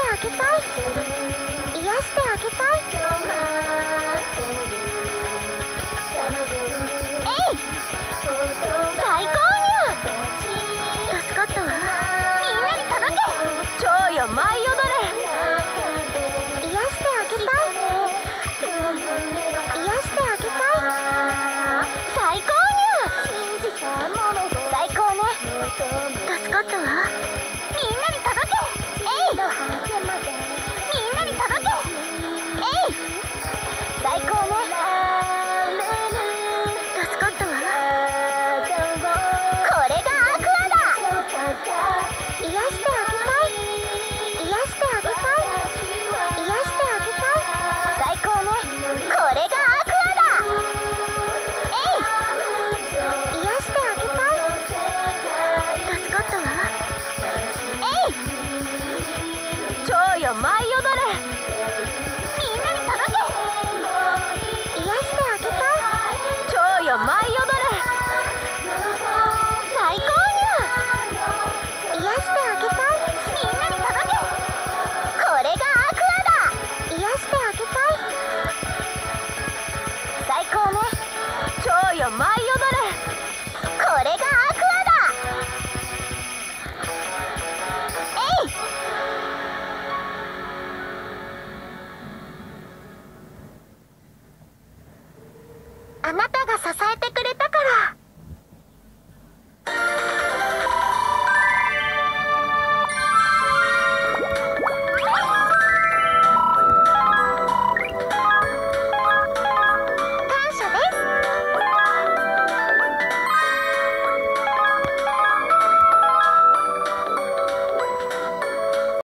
あげたい。癒してあげたい。えい、最高にゃ。助かったわ。みんなに届け。超よ舞い踊れ。癒してあげたい。癒してあげたい。最高にゃ。最高ね。助かったわ。みんなに届け。えい、みんなに届け。えい、最高ね。助かったわ。これがアクアだ。癒してあげたい。癒してあげたい。癒してあげたい。最高ね。これがアクアだ。えい、癒してあげたい。助かったわ。えい、超よ舞い踊れ。みんなに届け。癒してあげたい。超よ舞い踊れ。最高にゃ。癒してあげたい。みんなに届け。これがアクアだ。癒してあげたい。最高ね。超よ舞い踊れ。これがアクアだ。えい、あなたが支えてくれたから